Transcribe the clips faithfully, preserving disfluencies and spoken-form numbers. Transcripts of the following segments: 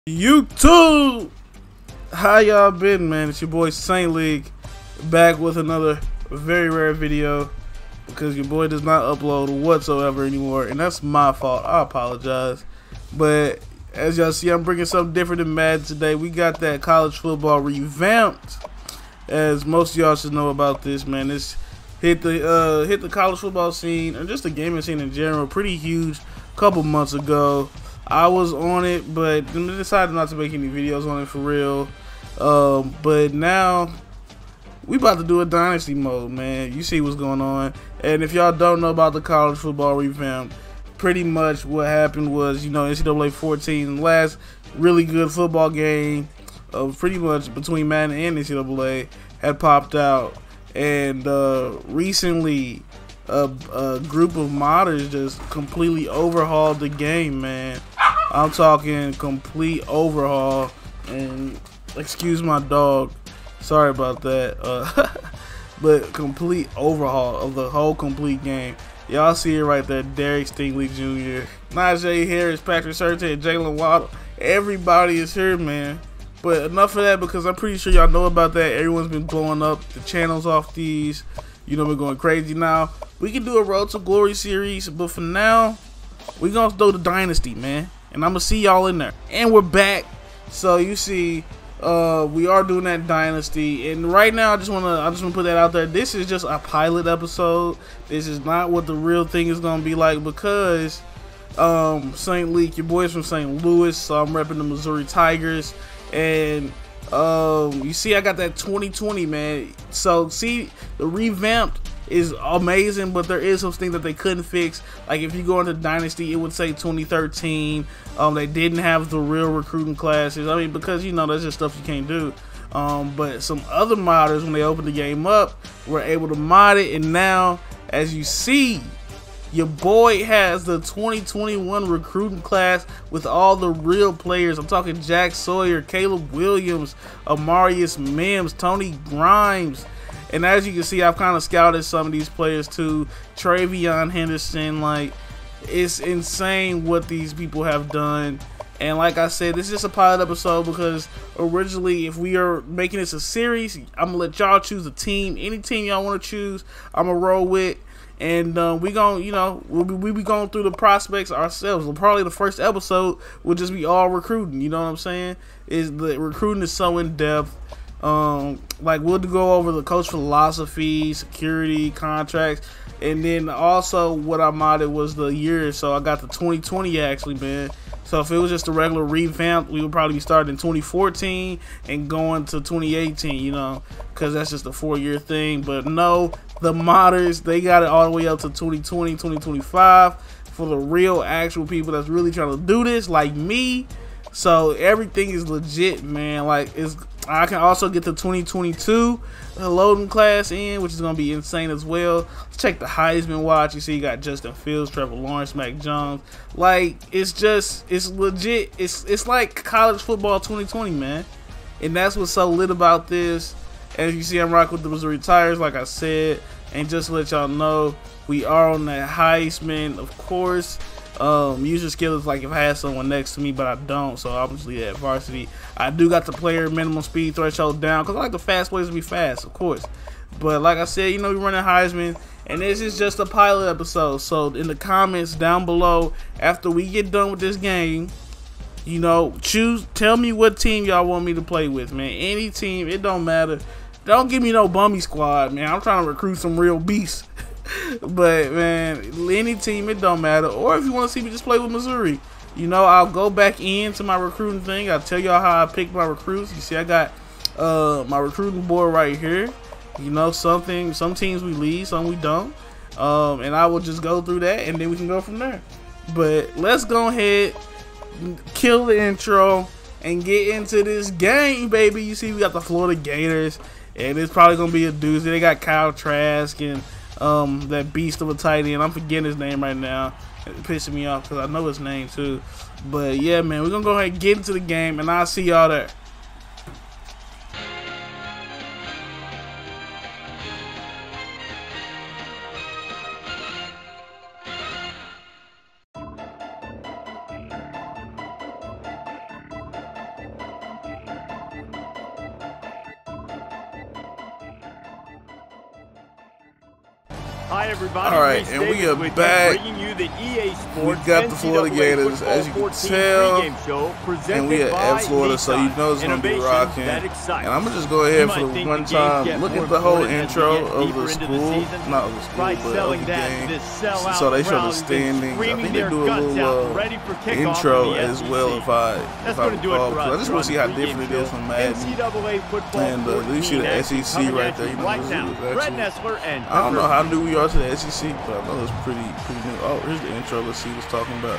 YouTube, how y'all been, man? It's your boy Saint League back with another very rare video because your boy does not upload whatsoever anymore, and that's my fault. I apologize. But as y'all see, I'm bringing something different than Madden today. We got that college football revamped, as most of y'all should know about this, man. This hit the uh, hit the college football scene, or just the gaming scene in general, pretty huge a couple months ago. I was on it, but decided not to make any videos on it for real. Um, but now we about to do a dynasty mode, man. You see what's going on. And if y'all don't know about the college football revamp, pretty much what happened was, you know, N C double A fourteen, the last really good football game of pretty much between Madden and N C double A had popped out, and uh, recently a, a group of modders just completely overhauled the game, man. I'm talking complete overhaul, and excuse my dog, sorry about that, uh, but complete overhaul of the whole complete game. Y'all see it right there, Derek Stingley Junior, Najee Harris, Patrick Surtain, Jalen Waddle, everybody is here, man. But enough of that, because I'm pretty sure y'all know about that. Everyone's been blowing up the channels off these, you know, we're going crazy. Now we can do a Road to Glory series, but for now we gonna do the dynasty, man. And I'm gonna see y'all in there. And we're back. So you see, uh, we are doing that dynasty. And right now, I just wanna, I just wanna put that out there. This is just a pilot episode. This is not what the real thing is gonna be like, because um, Saint League, your boys from Saint Louis, so I'm repping the Missouri Tigers. And um, you see, I got that twenty twenty, man. So see, the revamped is amazing, but there is some things that they couldn't fix. Like if you go into Dynasty, it would say twenty thirteen. Um, they didn't have the real recruiting classes. I mean, because, you know, that's just stuff you can't do. Um, but some other modders, when they opened the game up, were able to mod it. And now, as you see, your boy has the twenty twenty-one recruiting class with all the real players. I'm talking Jack Sawyer, Caleb Williams, Amarius Mims, Tony Grimes. And as you can see, I've kind of scouted some of these players too. Travion Henderson, like, it's insane what these people have done. And like I said, this is just a pilot episode, because originally, if we are making this a series, I'm gonna let y'all choose a team. Any team y'all want to choose, I'm gonna roll with. And uh, we gonna, you know, we'll be, we'll be going through the prospects ourselves. Well, probably the first episode will just be all recruiting. You know what I'm saying? Is the recruiting is so in depth. Um, like we'll go over the coach philosophy, security, contracts, and then also what I modded was the year. So I got the twenty twenty actually, man. So if it was just a regular revamp, we would probably be starting in twenty fourteen and going to twenty eighteen, you know, because that's just a four-year thing. But no, the modders, they got it all the way up to twenty twenty, twenty twenty-five for the real actual people that's really trying to do this, like me. So everything is legit, man. Like, it's, I can also get the twenty twenty-two loading class in, which is gonna be insane as well. Let's check the Heisman watch. You see, you got Justin Fields, Trevor Lawrence, Mac Jones. Like, it's just, it's legit. It's it's like college football twenty twenty, man. And that's what's so lit about this. As you see, I'm rocking with the Missouri Tigers, like I said. And just to let y'all know, we are on that Heisman, of course. Um, user skill is like if I had someone next to me, but I don't, so obviously at varsity. I do got the player minimum speed threshold down, because I like the fast players to be fast, of course. But like I said, you know, we're running Heisman, and this is just a pilot episode. So in the comments down below, after we get done with this game, you know, choose, tell me what team y'all want me to play with, man. Any team, it don't matter. Don't give me no bummy squad, man. I'm trying to recruit some real beasts. But man, any team, it don't matter. Or if you want to see me just play with Missouri, you know, I'll go back into my recruiting thing. I'll tell y'all how I pick my recruits. You see, I got uh my recruiting board right here. You know, something some teams we lead, some we don't. Um and I will just go through that, and then we can go from there. But let's go ahead, kill the intro, and get into this game, baby. You see, we got the Florida Gators, and it's probably gonna be a doozy. They got Kyle Trask and Um, that beast of a tight end. I'm forgetting his name right now. It's pissing me off because I know his name too. But yeah, man, we're gonna go ahead and get into the game, and I'll see y'all there. Hi everybody. All right, and we are back. You the E A we got the Florida Gators, as you can tell, and we are at Florida, so you know it's going to be rocking. And I'm going to just go ahead for the one time, look at the whole intro of the school, not of the school, but of the game. So they show the standings. I think they do a little uh, intro as well, if I, if I recall. I just want to see how different it is from Madden. And uh, you see the S E C right there. You know, this is actually, I don't know how new we are to the S E C, but I know it's pretty pretty new. Oh, here's the intro. Let's see what it's talking about.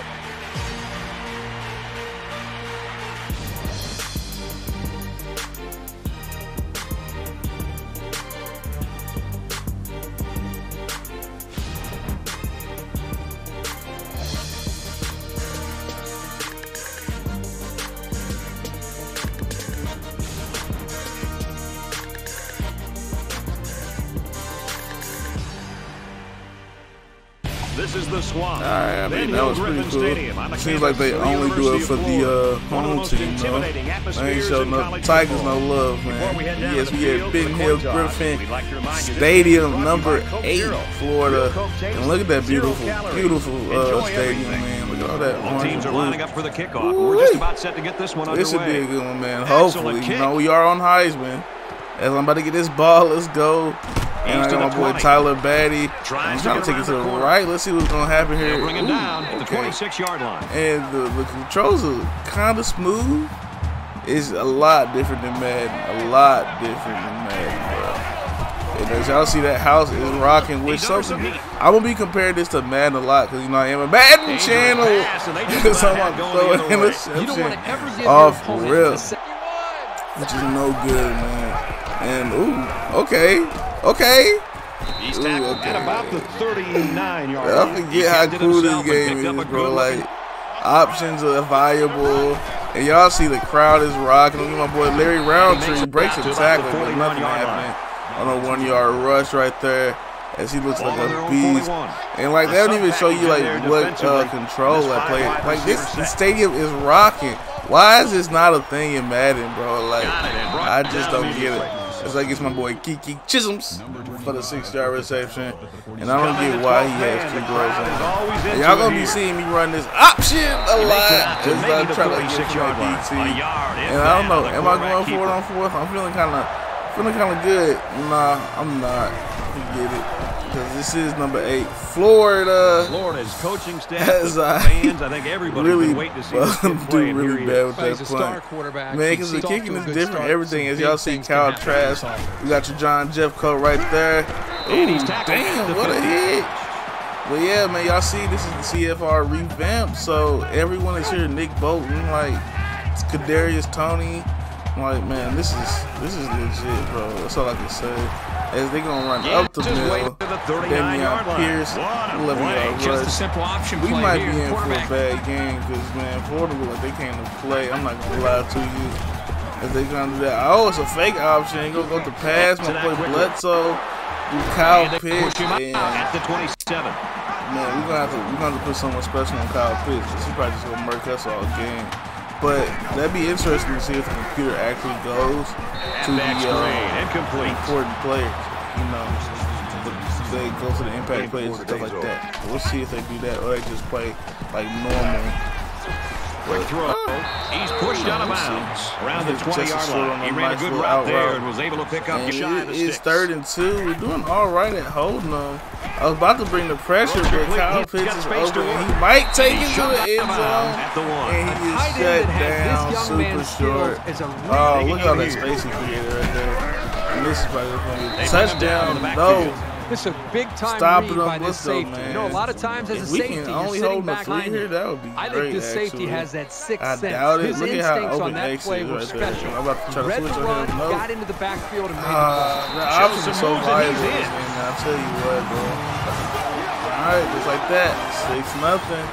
This is the Swamp. Alright, I mean, that was pretty cool. Seems like they only do it for the uh, home team, though. They ain't show no Tigers no love, man. Yes, we had Benton Hill Griffin Stadium, number eight, Florida. And look at that beautiful, beautiful uh, stadium, man. Look at all that orange Teams are lining up for the kickoff. Ooh, We're just about set to get this one underway. This should be a good one, man. Hopefully, you know, we are on Heisman. As I'm about to get this ball, let's go. And I got my boy Tyler Batty. I'm trying to take it to the right. Let's see what's going to happen here. Bring him down at the twenty-six yard line. And the, the controls are kind of smooth. It's a lot different than Madden. A lot different than Madden, bro. And as y'all see, that house is rocking with something. I'm going to be comparing this to Madden a lot because, you know, I am a Madden channel. So I'm going to throw an interception off for real. Which is no good, man. And, ooh, okay. Okay. He's tackled okay. at about the thirty-nine yard line. I forget how cool this game is, bro. Like, options are viable. And y'all see the crowd is rocking. Look at my boy Larry Roundtree breaks a tackle, but nothing happening on a one yard rush right there as he looks like a beast. And, like, they don't even show you, like, what uh, control I play. Like, this, this stadium is rocking. Why is this not a thing in Madden, bro? Like, I just don't get it. It's like it's my boy Kiki Chisholms for the six yard reception. And I don't get why he has two gloves on. And y'all gonna be seeing me run this option a lot. Just uh, try to get to my D T. And I don't know, am I going forward on fourth? I'm feeling kinda feeling kinda good. Nah, I'm not. Forget it. Because this is number eight, Florida. Florida's coaching staff, as I fans, I think everybody really wait to see this kid do really bad with that punt. Man, because the kicking is different. Start. Everything, as y'all see, Kyle Trask. We got your John Jeffcoat right there. Ooh, damn, what a hit. But yeah, man, y'all see, this is the C F R Revamped. So everyone is here. Nick Bolton, like Kadarius Toney. I'm like, man, this is this is legit, bro. That's all I can say. As they gonna run yeah, up the middle, Damian Pierce, eleven yard rush. We might be in for a bad game because, man, Florida look like they came to play. I'm not gonna lie to you. As they gonna do that, oh, it's a fake option. They gonna go to pass. My boy Bledsoe, Kyle Pitts, and at the twenty-seven. Man, we're gonna have to we're gonna have to put someone special on Kyle Pitts. He's probably just gonna murk us all game. But that'd be interesting to see if the computer actually goes to the uh, important players. You know, they go to the impact players and stuff like that. We'll see if they do that or they just play like normal. Quick throw. He's pushed out of bounds around the twenty yard line. He ran a good route there and was able to pick up shy of the sticks. It's third and two. We're doing all right at holding them. I was about to bring the pressure, but Kyle Pitts is over, and he might take it to the end zone, and he is shut down super short. Oh, look at all that space he created right there. And this is probably going to be a touchdown. No. This is a big time Stop read it by up, this go, safety. man. You know, a lot of times as if a we safety, can you're only sitting hold back the three here, that would be I great, think this actually. safety has that sixth I sense. doubt it. His Look at how instincts open on that X play is were right special. there. I'm about to try to Read switch the on run, him. No. got into the backfield and made Uh, the the ball. options are so viable in this game, man. I'll tell you what, bro. Alright, just like that. six nothing.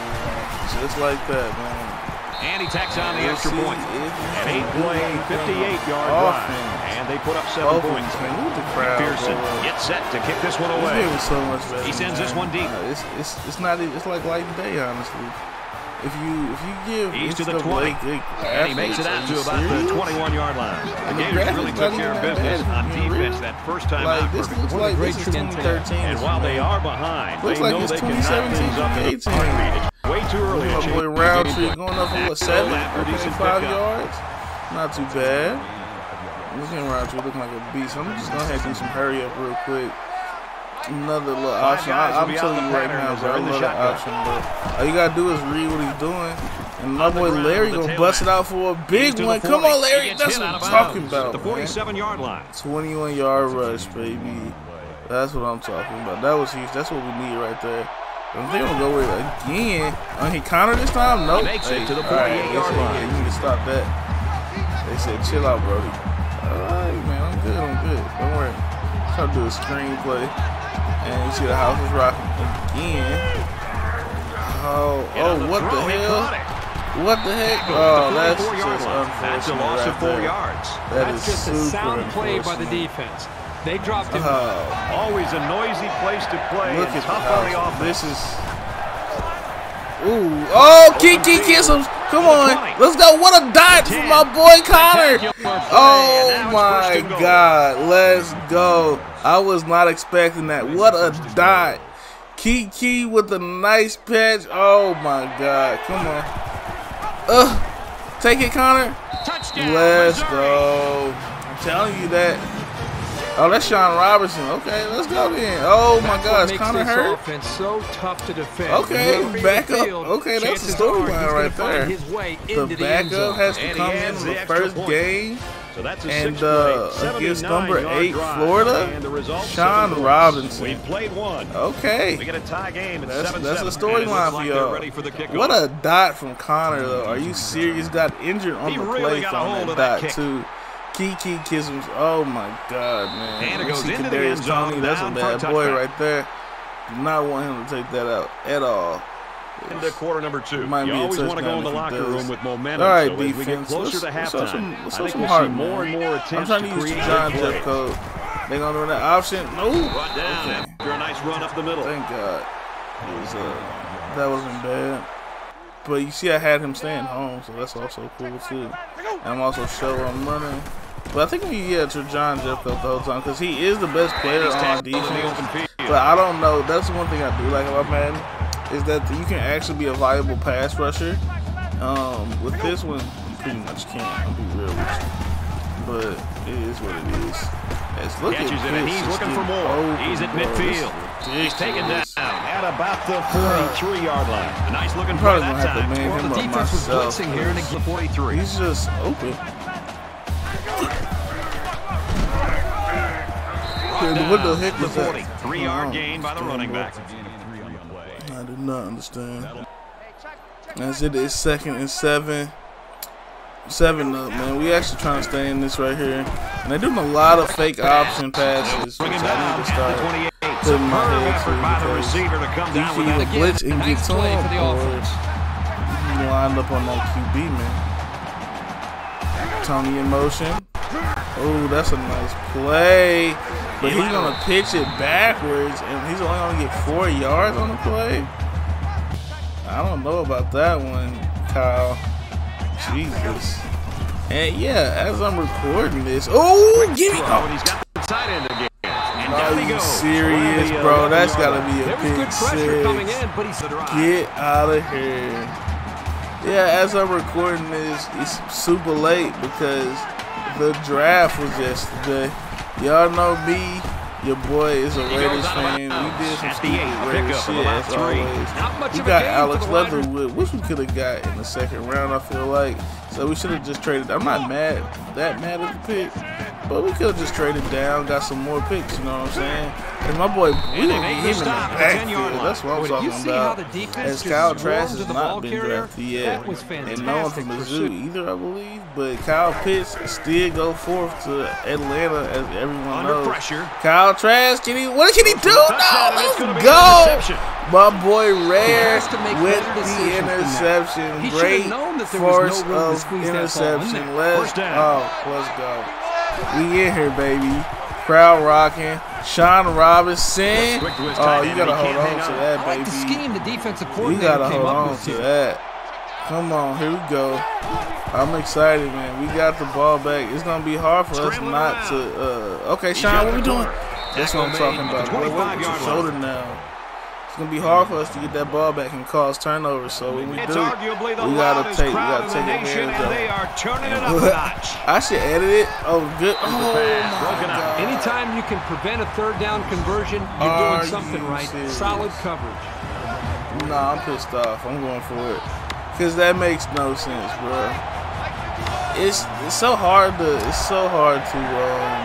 Just like that, man. And he tacks on the we'll extra point. An eight-play, fifty-eight yard drive. And they put up seven Offense, points. Man. Look at the crowd, Pearson bro. gets set to kick this one away. This game is so much better, he sends man. this one deep. Uh, it's, it's, it's not even, it's like light and day, honestly. If you if you give He's to the N C double A twenty, good and he makes it out to about the twenty-one yard line. The And the Gators graphics really not took even care of that business bad, on you know, defense really. that first time Like out. this Perfect. looks What a like great this is trend. twenty thirteen. And while they are behind, Looks they like know it's they can twenty knock seventeen, things up twenty to the eighteen. heartbeat. It's way too early My to boy change Roundtree the game going up for what, plan. seven? After Okay, decent five pickup. yards. Not too bad. Looking at Roundtree looking like a beast. I'm just gonna have to do some hurry up real quick. Another little Five option. guys I, will I'm be telling out you of the right pattern now, as bro. I they're in the love that shotgun. option, bro. All you gotta do is read what he's doing. And my On the boy ground Larry with the gonna bust it tailback. out for a He's big to the one. Come forty. on, Larry. He gets That's hit what out I'm of talking bounds about, at the man. forty-seven yard line. twenty-one yard rush, baby. That's what I'm talking about. That was huge. That's what we need right there. I think I'm gonna go with it again. Uh, he countered this time? Nope. He makes it Hey, to the all right, forty-eight they yard said, line. yeah, you need to stop that. They said, chill out, Brody. All right, man. I'm good. I'm good. Don't worry. Try to do a screenplay. And you see the house is rocking again. Oh, oh, what the hell? What the heck? Oh, that's just unfortunate. That's a loss right of four there. yards. That That's is just a super sound play by the unfortunate. defense. They dropped him. Oh, Always a noisy place to play. look and at the tough on the house. offense. This is. Ooh. Oh, Kiki Kisms. Come on. Let's go. What a dot from my boy Connor. Oh, my God. Let's go. I was not expecting that. What a dot. Kiki with a nice catch. Oh, my God. Come on. Ugh. Take it, Connor. Let's go. I'm telling you that. Oh, that's Sean Robertson. Okay, let's go then. Oh my gosh, Connor hurt. Offense so tough to defend. Okay, Whoever back in the up. field, Okay, that's the chances are he's storyline gonna right find there. his way The into the end backup zone. has to And he come in adds in the the extra first point. game. So that's a And six uh, play, against number seventy-nine eight, yard drive. Florida, And the result, Sean seven Robinson. We played one. Okay. We get a tie game at That's, seven that's a seven. And it looks storyline like for they're y'all. ready for the kickoff. What a dot from Connor, though. Are you serious? Got injured on He the really play got a from hold that of that dot, kick. too. Kiki Kisms. Oh, my God, man. And it You goes see into the Kadarius end zone, Toney, that's a down for a bad boy touchback. right there. Do not want him to take that out at all. Into quarter number two. Might You be a always want to go in touchdown the if he locker does. room with momentum. All right, so as we get defense. closer Let's- to let's show halftime, some- let's I show think some we'll heart, see more man. and more I'm attempts trying to to use create the John big Jeff plays. code. They gonna run that option? No. Brought down Okay. after a nice run up the middle. Thank God. It was, uh, that wasn't bad. But you see, I had him staying home, so that's also cool too. And I'm also sure I'm running. But I think we get to John Jeff the whole time because he is the best player on defense. But I don't know. That's the one thing I do like about Madden is that you can actually be a viable pass rusher. Um, with this one, you pretty much can't. I'll be real with you. But it is what it is. Let's look Catches at it, and this. he's It's looking for getting more. open, He's at bro. This midfield. is He's taken down ridiculous. at about the forty-three yard line. A nice looking I'm play probably gonna that have to time. man Well, him the up defense was myself. blitzing here and the forty-three. He's just open. Down What the heck to the was that? forty. Three yard gain by the running back. I do not understand. As it is second and seven. Seven up, man. We actually trying to stay in this right here. And they're doing a lot of fake option passes, which Bring him I down need to at the start twenty-eight. putting my Superb head effort by the to receiver to come you down can with either that. blitz and get Nice to play him, for the or offense. you can line up on that Q B, man. Tony in motion. Oh, that's a nice play. But he's going to pitch it backwards, and he's only going to get four yards on the play. I don't know about that one, Kyle. Jesus. And yeah, as I'm recording this, oh, give me. Throw, and he's got the tight end again. And down Are he you goes. serious, Around the, uh, bro? That's eleven got to be a There was pick good pressure coming six. in, but he's Get out of here. Yeah, as I'm recording this, it's super late because the draft was yesterday. Y'all know me. Your boy is a Raiders fan. We did some At the stupid eight, Raiders pickup of shit about as three. always. Not much We of a got game Alex for the wide Leatherwood, which we could have got in the second round, I feel like. So we should have just traded. I'm not mad, that mad at the pick, but we could have just traded down, got some more picks, you know what I'm saying? And my boy, we And they didn't make get the him in the stop at the ten-yard backfield. line. That's what I'm When talking you see how about. the defense As just Kyle swarmed Trask to has the not ball been carrier, drafted yet, that was and no one from fantastic Mizzou either, I believe. But Kyle Pitts still go forth to Atlanta, as everyone Under knows. pressure. Kyle Trask, can he? What can he do? Touchdown, and it's No, gonna let's be an go. interception. My boy Rare has to make with better the decisions than that. interception. He should Great have known that there was force no room to of squeeze that ball in interception. there. Let's First down. oh, let's go. We in here, baby. Crowd rocking. Sean Robinson. Quick to his Oh, tight you end, gotta he hold can't on hang to on. that, I like the baby. scheme the defensive You coordinator gotta came hold up on with to here. that. Come on, here we go. I'm excited, man. We got the ball back. It's gonna be hard for us not to. Uh, okay, Sean, what we doing? That's what I'm talking about. Boy, what with your shoulder now? It's gonna be hard for us to get that ball back and cause turnovers. So when we do, we gotta take, we gotta take advantage of it. I should edit it. Oh, good. Oh my God. Anytime you can prevent a third down conversion, you're Are doing something you right. serious? Solid coverage. Nah, I'm pissed off. I'm going for it. Cause that makes no sense, bro. It's it's so hard to it's so hard to um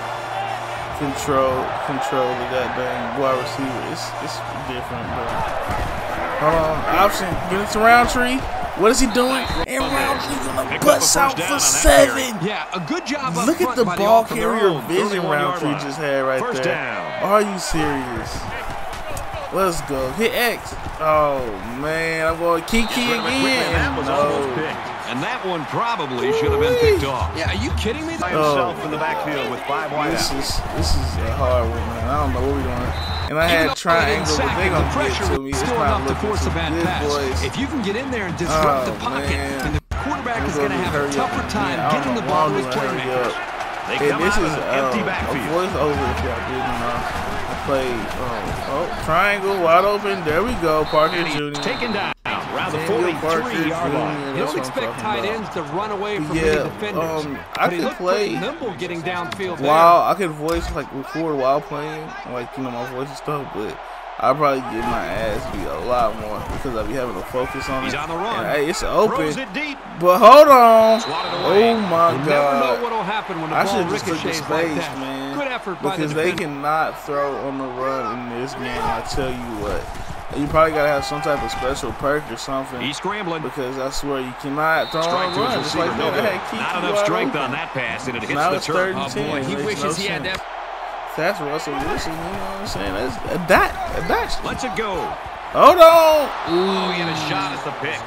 control control the goddamn wide receiver. It's it's different, bro. Hold on, option. Get it to Roundtree. What is he doing? And Roundtree's gonna bust out for seven. Yeah, a good job. Look at the ball carrier vision Roundtree just had right First there. down. Are you serious? Let's go. Hit X. Oh man, I'm going Kiki again. That was No. almost picked. And that one probably should have been picked off. Yeah, are you kidding me? By Oh. himself in the backfield with five wide This out. is this is a hard one, man. I don't know what we're doing. And I had triangle, but they gonna get to me. It's Still not enough to looking force a too bad good, pass. boys. If you can get in there and disrupt Oh, the pocket, man. then the quarterback I'm is going to gonna have a hurry up. tougher time Man, I getting don't the know ball why to his I'm gonna hurry playmakers. up. They Hey, come this out is of an uh, empty a backfield. voice over if y'all didn't know. I played um, oh triangle wide open. There we go, Parker And he's Junior taken down around the Daniel Parker forty-three yard line. Junior You That's don't what I'm expect talking tight about. ends to run away from Yeah, many defenders. um, I but he could looked play pretty nimble getting downfield there. While I could voice like record while playing, like you know my voice and stuff, but I probably get my ass beat a lot more because I be having to focus on He's it. on the run. And, hey, it's open, Throws it deep. but hold on. Swatted away. Oh my You never know God! what will happen when the I ball should just took the ricochets space, like that. man. Good effort by Because the they defender. cannot throw on the run in this game. I tell you what, you probably gotta have some type of special perk or something. He's scrambling. Because I swear you cannot throw Strike on to the run his just receiver. like No that. I good. had Kiki Not enough wide strength open. on that pass, and it hits Now the it's turf. third and Oh ten. boy, he Makes wishes no he had sense. that. That's Russell Wilson, you know what I'm saying? That's a dot, a dot. Lets it go. Hold on. Oh, he had a shot at the pick.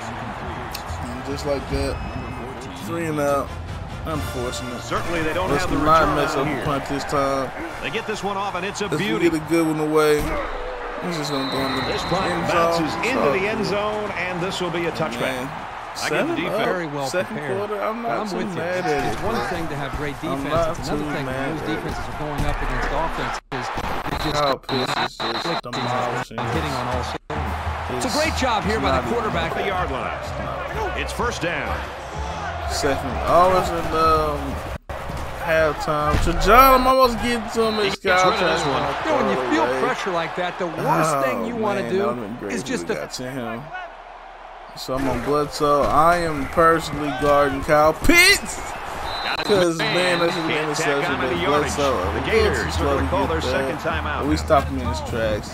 Just like that. Three and out. Unfortunate. Certainly they don't Let's have the not return mess out up the here. punt this time. They get this one off, and it's a Let's beauty. get a good one away. I'm just gonna go in the This punt end zone. bounces It's into all the end good. zone, and this will be a touchback. Man. I get the Seven defense. up, Very well second prepared. quarter. I'm But not I'm too with you. mad at It's it. one bro. thing to have great I'm defense. not It's another too thing when mad those at it. defenses are going up against offenses. They're just Kyle Pitts is just conflicting demolishing. and hitting on all cylinders. It's a great job here by the quarterback. The yard line. It's first down. Second. Always in um, halftime. So John, I'm almost getting to him. This He gets guy rid of this trying one. to You know, when you throw feel away. pressure like that, the worst Oh, thing you want to man, do that would've been great is if just we to got to him. So I'm on Bledsoe. I am personally guarding Kyle Pitts. Because, man, that's an Can't interception. tack on to But the yardage. Bledsoe, The Bledsoe Gators slow looking to to call get their there. second timeout. We stopped him in his tracks.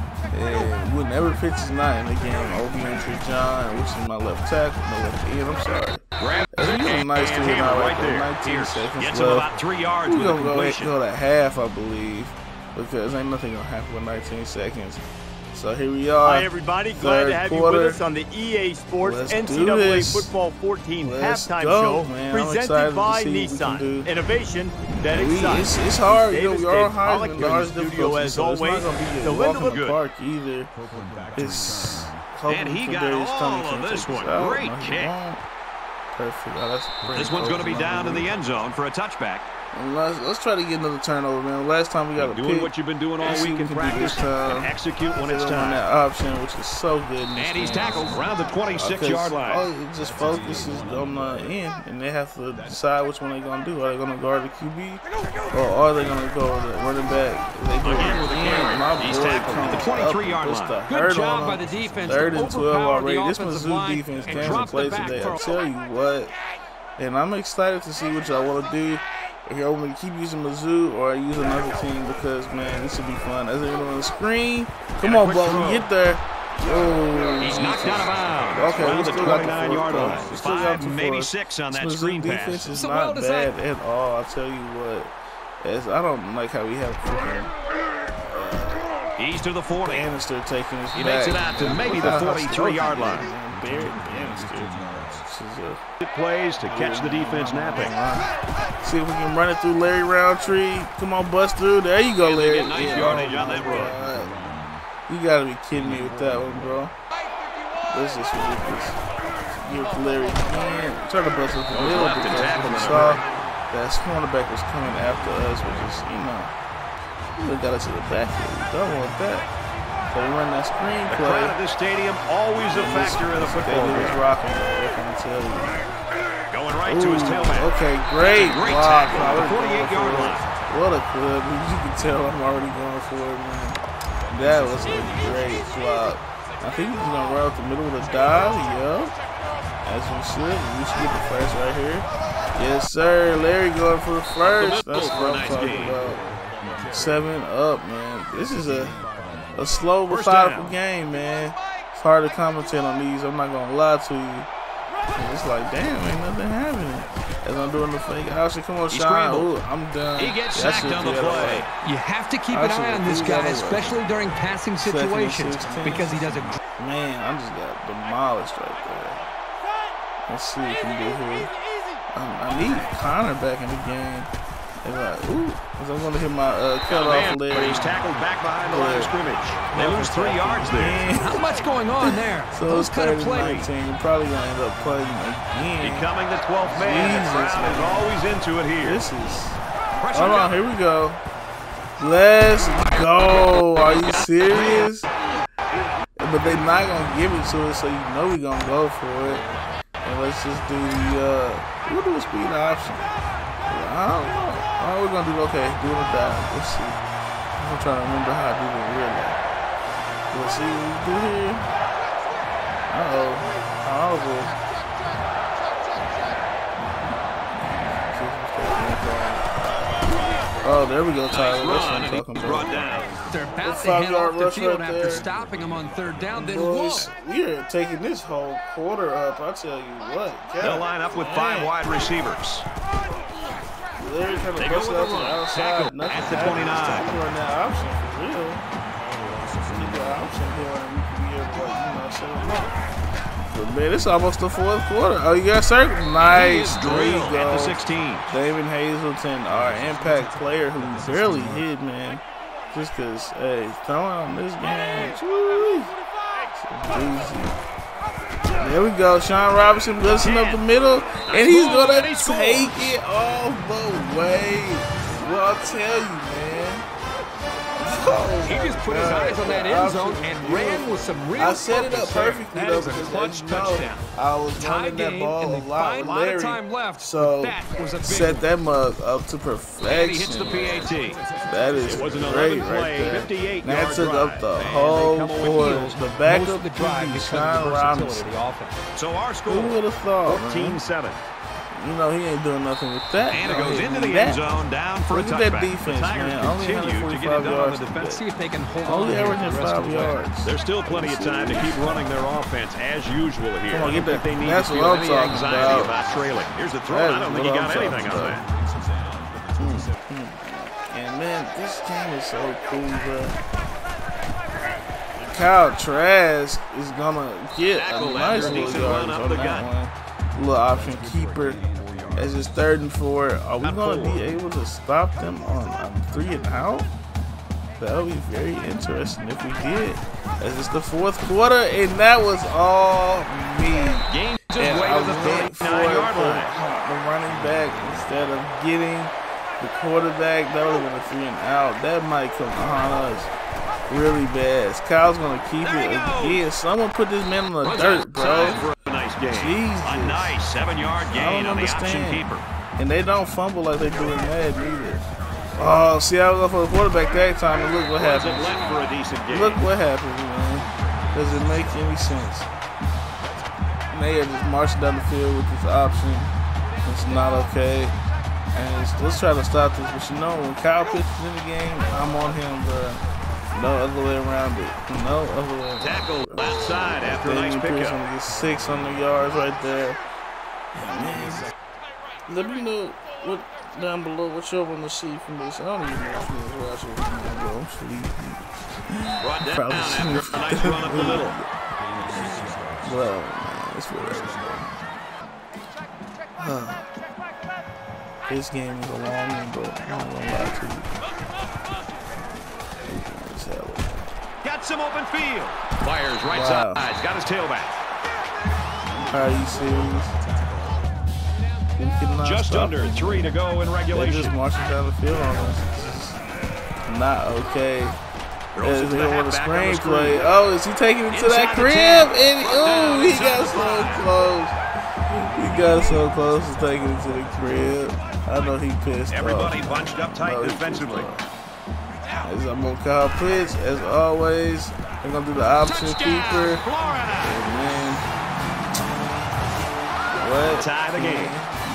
And whenever Pitts is not in the game, Obi Entry John, which is my left tackle, my left end, I'm sorry. Grab That's it a nice and three and hammer out right right there. there. nineteen Pierce seconds gets him left. about three yards We're with a going to go, completion. go to half, I believe, because ain't nothing going to happen with nineteen seconds. So here we are. Hi, everybody. Glad Third to have quarter. you with us on the E A Sports Let's N do C double A this. Football fourteen Let's halftime go, show man. I'm excited presented to by see what we can Nissan. do. Innovation that We, excites. it's, it's hard, you know, Davis we are on Dave Pollock Heisman, here the in hardest the studio difficulty, as so it's not always. going to be The a window walk in the good. park either. It's And he got all of this one. Great kick. Perfect. Oh, that's This one's going to be down in the end zone for a touchback. Let's, let's try to get another turnover, man. Last time we got a Doing pick. what you've been doing all Let's see week what in we can do practice this time. and execute when it's Get him on time. that option, which is so good. in this And he's game. tackled around the twenty-six yard line. Oh, it just focuses on the end, and they have to decide which one they're gonna do. Are they gonna guard the Q B, or are they gonna go to the running back? They go Again with the in. carry. My He's boy tackled at the comes twenty-three yard up and puts line. the Good hurt job on by him. the defense Third to and twelve overpower already. the This offensive Mizzou line defense and came and drop the played back today. I throw. tell you what, and I'm excited to see what y'all want to do. If y'all want me to keep using Mizzou or use another team, because man, this should be fun. As they're on the screen, come on, Bolton, get there. Oh, He's knocked out of bounds. Okay, around we the still got the twenty-nine fourth yard quarter. line. We still got Five, the maybe fourth. six on that This Mizzou screen defense pass. is So not well designed. bad at all. I tell you what, as I don't like how we have freaking He's to the forty. Bannister taking his He back. makes it out to maybe the forty-three yard line. Barrett Bannister. This is a It plays to catch the defense napping. See if we can run it through Larry Roundtree. Come on, bust through. There you go, Larry. Nice Yeah, yardage oh on that my run. God. You gotta be kidding me with that one, bro. This is ridiculous. give Larry again. Try to bust up the middle because we saw that cornerback was coming after us, which is, you know, we got us to the back here. We don't want that. So we run that screen The play. crowd at this stadium always a factor in a football game. game. Rocking, I can tell you. Going right Ooh, to his tailback. okay, great, Great block. tackle at the forty-eight yard line. What a clip. You can tell I'm already going for it, man. That was a great flop. I think he's going to run out the middle of the dive. Yup. As we should. We should get the first right here. Yes, sir. Larry going for the first. That's what I'm talking about. Seven up, man. This is a, a slow, methodical game, man. It's hard to commentate on these. I'm not going to lie to you. It's like, damn, ain't nothing happening. As I'm doing the fake option. Come on, Sean. Ooh, I'm done. He gets sacked on the play. You have to keep an eye on this guy, especially during passing situations, because he does a man, I just got demolished right there. Let's see what we can do here. Um, I need Connor back in the game. And like, ooh, because I'm going to hit my uh, cut off But leg. he's tackled back behind the line of scrimmage. They lose three yards there. Not much going on there. So Those it's kind of third and plays. nineteen. You're probably going to end up playing again. Becoming the twelfth man. The Jesus, crowd is man. always into it here. This is. Hold on, here we go. Let's go. Are you serious? But they're not going to give it to us, so you know we're going to go for it. And let's just do the, uh, we'll do a speed option. I don't know. Oh, we're going to do, okay, do it or die. Let's see. I'm trying to remember how I do it in real life. Let's see what we do here. Uh-oh. Horrible. Oh, there we go, Tyler. That's what I'm talking about. They're about to head off the field after stopping him on third down. Then Boys, we are taking this whole quarter up. I tell you what. They'll line up with five wide receivers. Larry kind of They go busted with out the to the run. outside. Tackle Nothing at the happened. twenty-nine. It's time to run that option for real. Get the option here and we can be able to, like, you know, set them up. But man, it's almost the fourth quarter. Oh, you got circle? Nice. There you go. At the sixteen. David Hazelton, our impact player who barely hit, man. Just because, hey, throwing on this game. There we go. Sean Robinson blitzing up the middle. And he's going to take it all the way. Well, I'll tell you, man. Oh, he just put his eyes on that end zone and ran with some real I set it up perfectly, that though, is a because clutch you know, touchdown. I was Tie running that game, ball and a they lot find with a lot of Larry, time left, so that was a big set one. that mug up to perfection. And he hits the P A T. That is It was an great eleven right play, there. fifty-eight That yard took drive. up the And they whole come away quarter. heels. The backup Most of the drive P D, because of Sean the versatility Robinson. of the offense. So our Who score, would have thought, fourteen man? seven. You know, he ain't doing nothing with that. And it No, goes he into did the that. end zone, down for Look a at touchback. that defense, the Tigers man. Only continue to get it one done on yards the today. defense. See if they can hold on Only here averaging the rest five of the way. yards. There's still plenty of time to keep running their offense as usual here. Come on, I get don't think that. they need That's to what feel I'm any talking anxiety about. about trailing. Here's the throw. That I is don't think what he I'm got anything talking on about. that. And man, this game is so cool, bro. Kyle Trask is gonna get a Tackle nice after a little decent yardage run up on the that gut. one. Little option keeper. As it's third and four, are we Not gonna four. be able to stop them on, on three and out? That would be very interesting if we did. As it's the fourth quarter, and that was all me. Game just And way I to the went for thirty-nine yard the, line. the running back instead of getting the quarterback. That would have been a three and out. That might come on us really bad. Kyle's gonna keep There it he goes. again. Someone put this man on the Runs dirt, bro. outside for a nice gain. Jesus. A nice seven-yard I gain don't on the option understand. keeper. And they don't fumble like they do in Mad either. Oh, see, I was going for the quarterback that time, and look what Wasn't happened. left for a decent game. Look what happened, man. Does it make any sense? And they are just marching down the field with this option. It's not okay. And it's, let's try to stop this. But you know, when Kyle pitches in the game, I'm on him, bro. No other way around it. No other way around it. Tackle outside after a nice Damian Pierce pickup. gonna get six hundred yards right there. Man, let me know what down below what you want to see from this. I don't even know if you're watching. I'm sleepy. Brought down Probably after a sleepy. nice run up the middle. Well, man, it's whatever. Huh. This game is a long one, but I'm not gonna lie to you. It's hell. Got some open field. Fires right Wow. side. Got his tailback. Are you serious? We cannot Just stop under them. three to go in They're regulation. just marching down the field on us. This is not okay. Throws it to They the don't want a halfback on the screenplay. screen. Oh, is he taking it to that Inside the crib? ten. And Brought down ooh, he inside got the so five. close. He got so close to taking it to the crib. I know he pissed Everybody off. bunched up tight No, he defensively. pissed off. As I'm gonna call pitch, as always. They're gonna do the option Touchdown, keeper. Florida. And then what? Tie the game.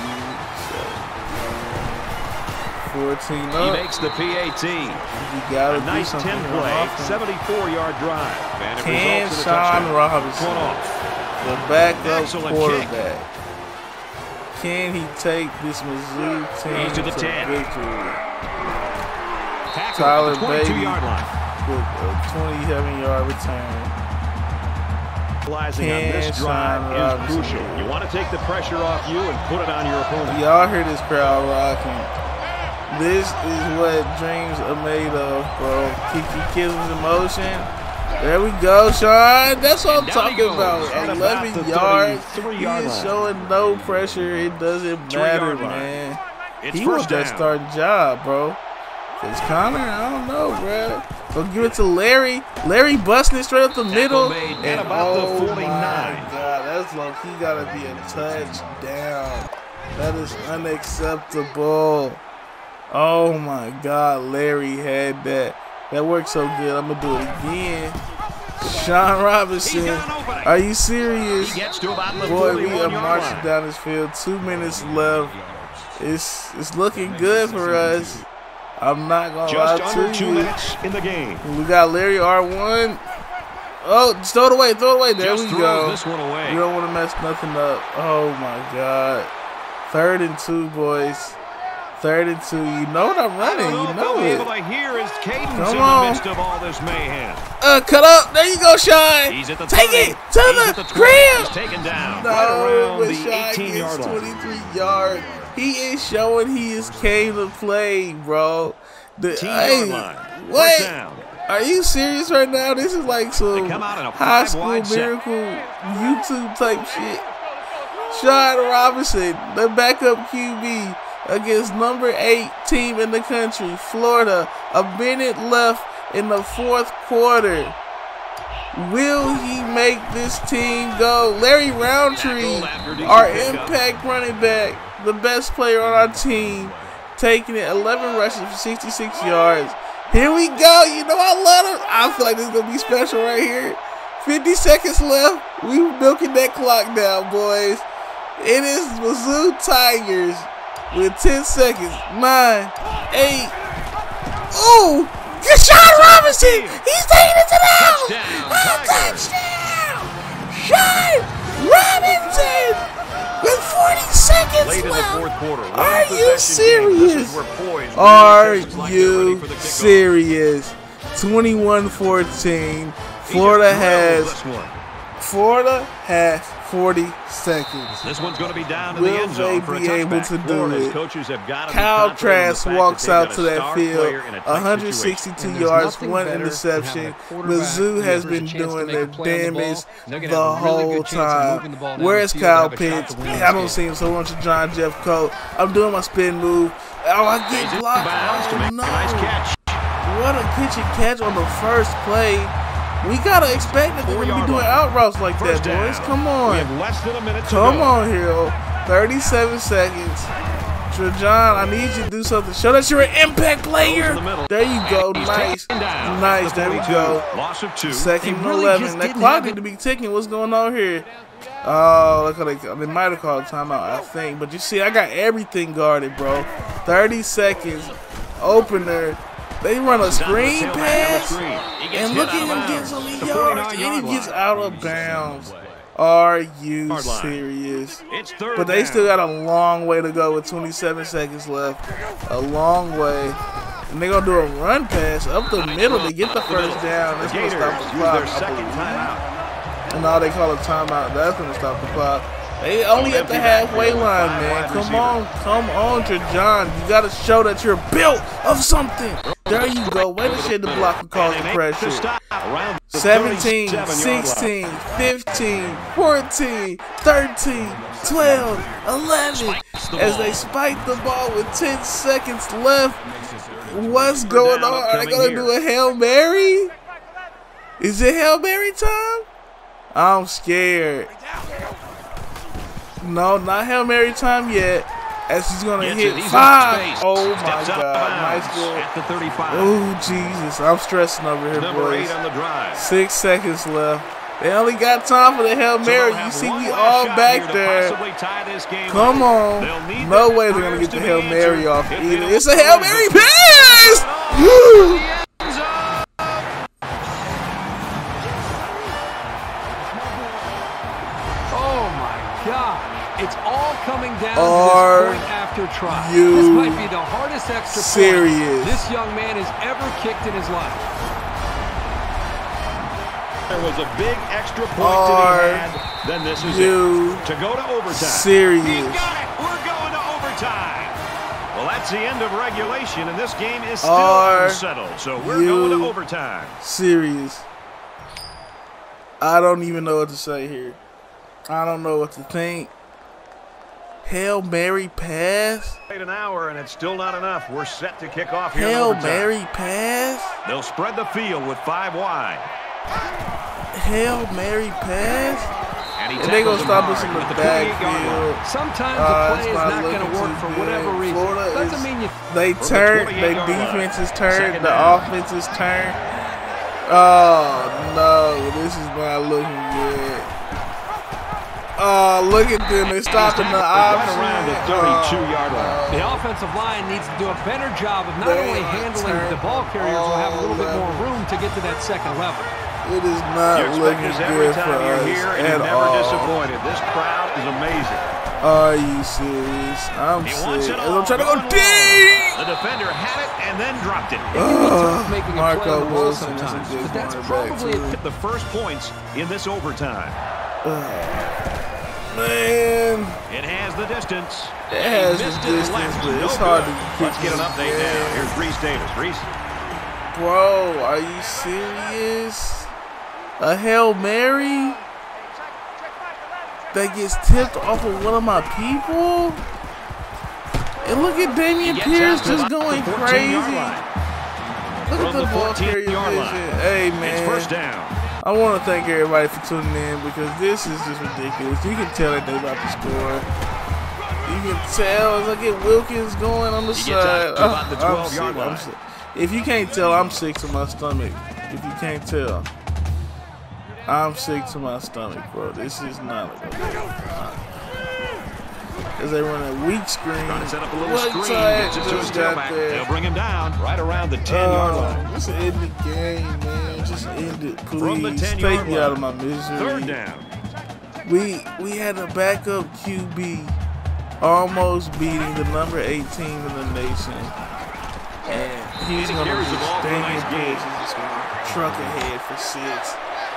fourteen He up. makes the P A T. You gotta A do nice something ten on play, offense. seventy-four yard drive. And it Can results in a Sean touchdown. Robinson, One off. the backup Excellent quarterback, can he take this Mizzou team He's to the to ten. victory? Tackle Tyler at the twenty-two Beatty yard line. with a twenty-seven yard return. Capitalizing on Can this drive Sean is Robinson. crucial. You want to take the pressure off you and put it on your opponent. Y'all hear this crowd rocking. This is what dreams are made of, bro. Keep your kids in motion. There we go, Sean. That's what I'm And down he talking goes about. at about eleven the yards. thirty-three He yard is line. showing no pressure. It doesn't Three matter, yard line. man. It's He first wants that down. starting job, bro. Cause Connor, I don't know, bro. Go give it to Larry. Larry busting it straight up the middle. made at And about the oh forty-nine. my God, that's low. He gotta be a touchdown. That is unacceptable. Oh my God, Larry had that. That worked so good. I'm gonna do it again. Sean Robinson, He's got an opening. are you serious? He gets to about the Boy, we are forty-one yard marching line. down this field. Two minutes left. It's it's looking good for us. I'm not gonna Just lie under to two you. minutes in the game. We got Larry R one. Oh, just throw it away, throw it away. There Just we throws go. this one away. We don't want to mess nothing up. Oh my God. Third and two, boys. Third and two. You know what I'm I running. don't know You if know they'll be it. able to hear his cadence Come in on. the midst of all this mayhem. Uh, cut up. There you go, Sean. He's at the Take thirty. it to He's the, at the twenty. He's crib. taken down No, right around but the Sean eighteen yard gets line. twenty-three yards. He is showing he is came to play, bro. The, eighteen hey, yard line. First what? down. Are you serious right now? This is like some They come out in a high five school wide set. miracle YouTube type shit. Sean Robinson, the backup Q B against number eight team in the country, Florida. A minute left in the fourth quarter. Will he make this team go? Larry Roundtree, our impact running back, the best player on our team, taking it eleven rushes for sixty-six yards. Here we go. You know I love him. I feel like this is going to be special right here. fifty seconds left. We milking that clock down, boys. It is Mizzou Tigers with ten seconds. Nine, eight. Ooh! Sean Robinson! He's taking it to the house! Touchdown, Oh, Tigers. touchdown! Sean Robinson! With forty seconds Late in the left. fourth quarter. Are One you possession game. This is serious? where poise Are really looks like they're ready you for the kickoff. serious? twenty-one fourteen. He Florida just drilled has this one. Florida has forty seconds. This one's going to be down to Will the end zone they for a be able touchback. to do Florida's it? coaches have got to be Kyle confident in the Trask fact walks that they've out got to a that star field, player in a tight one hundred situation. sixty-two And there's yards, nothing one better than interception. having a quarterback Mizzou who has has a been chance to doing make their a play on the ball. damage They're gonna the have a really whole good chance of moving time. the ball down Where's the field and Kyle have a shot Pitts? to win I this don't game. see him, so we're to John Jeff Coat. I'm doing my spin move. Oh, I He's get in blocked. bounds to Oh, make no. a nice catch. What a pitch and catch on the first play. We gotta expect that they're gonna be Four-yard doing line. out routes like that, First down. boys. Come We on. have less than a minute to Come go. on, Hero. thirty-seven seconds. Trajan, I need you to do something. Show that you're an impact player. in the middle. There you go. He's Nice. taken down. Nice. The There we forty-two. go. Loss of two. Second They and really eleven. just That didn't clock have need it. to be ticking. What's going on here? Oh, look how they, they might have called timeout, I think. But you see, I got everything guarded, bro. thirty seconds. Opener. They run a Down to the screen tailback, pass. number three. He gets And hit look out at of him bounds. get so many The yards. forty-nine And yard he gets line. out of bounds. Are you Yard line. serious? It's third But they down. still got a long way to go with twenty-seven seconds left. A long way. And they're going to do a run pass up the middle to get the first down. That's The going to Gators stop the use clock. their I second believe. timeout. And now they call a timeout. That's going to stop the clock. They only at the halfway line, man. Come on. Come on, Trajan. You got to show that you're built of something. There you go. Way to shit the block and cause the pressure. seventeen, sixteen, fifteen, fourteen, thirteen, twelve, eleven. As they spike the ball with ten seconds left. What's going on? Are they going to do a Hail Mary? Is it Hail Mary time? I'm scared. No, not Hail Mary time yet. As he's going to hit five. Oh, my God. Nice goal. Oh, Jesus. I'm stressing over here, boys. Six seconds left. They only got time for the Hail Mary. You see me all back there. Come on. No way they're going to get the Hail Mary off either. It's a Hail Mary pass! Woo! Oh, my God. It's all coming down Are to this point after try. You this might be the hardest extra serious? point this young man has ever kicked in his life. There was a big extra point Are to be had. Then this is you it. To go to overtime. Serious? He got it. We're going to overtime. Well, that's the end of regulation, and this game is still Are unsettled. So we're going to overtime. Serious? I don't even know what to say here. I don't know what to think. Hail Mary pass? Wait an hour, and it's still not enough. We're set to kick off here. Hail Mary pass? They'll spread the field with five wide. Hail Mary pass? And, and they gonna stop us in the backfield. Sometimes uh, the play is not going to work for whatever reason. Florida Doesn't is, mean you. They turn, they defense is turned, the offense is turned. Oh no, this is not looking good. Oh, look at them. They're stopping the option. Around the thirty-two yard line. The offensive line needs to do a better job of not only handling the ball carriers, will have a little bit more room to get to that second level. It is not looking good for us here and at you're never all. Disappointed. This crowd is amazing. Are you serious? I'm he serious. I'm trying to go deep. The defender had it and then dropped it. Uh, making a Marco play on Wilson is a sometimes, good but that's cornerback probably too. The first points in this overtime. Uh, man, it has the distance. It has the distance, but it's no hard good. to kick. Let's get an update man. now. Here's Reese Davis. Reese. Bro, are you serious? A Hail Mary that gets tipped off of one of my people? And look at Damian Pierce just going crazy. Look at the ball carrier vision. Hey, man. It's first down. I want to thank everybody for tuning in because this is just ridiculous. You can tell that they're about to score. You can tell as I get Wilkins going on the he side. Gets out to about the I'm twelve yard line. I'm sick. If you can't tell, I'm sick to my stomach. If you can't tell, I'm sick to my stomach, bro. This is not a good As they run a weak screen. Trying to set up a little What screen. side Gets it to his just got tailback. there? They'll bring him down right around the ten yard line. Oh, just end the game, man. Just end it, please. From the ten Take yard me line. out of my misery. Third down. We we had a backup Q B almost beating the number eight team in the nation. And he's And he going to carries the ball for a Damian nice Pierce gain. is just going to truck ahead for six.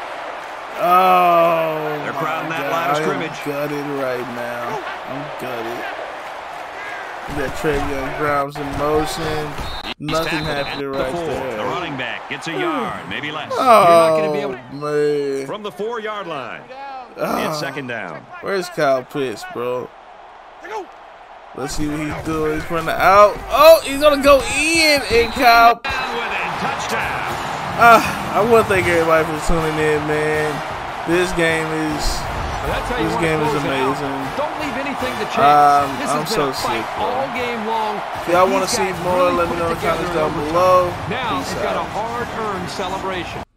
Oh, They're my crowding that God. line of I am scrimmage. gutted right now. I'm gutted. We got Travion Grimes in motion. He's Nothing tackled at happened the right four. there. The running back gets a yard, maybe less. Oh, not gonna be able man. From the four yard line. Oh, It's second down. Where's Kyle Pitts, bro? Let's see what he's doing. He's running out. Oh, he's going to go in. And Kyle. Down with it. Touchdown. Ah, I want to thank everybody for tuning in, man. This game is That's how you this want game to is close it out. amazing. Don't leave anything to chance. Um, this I'm has been so a fight sick, bro. all game long. If y'all want to These see guys more, really let me put know in the together comments an down overtime. below. Now Peace we've got out. a hard-earned celebration.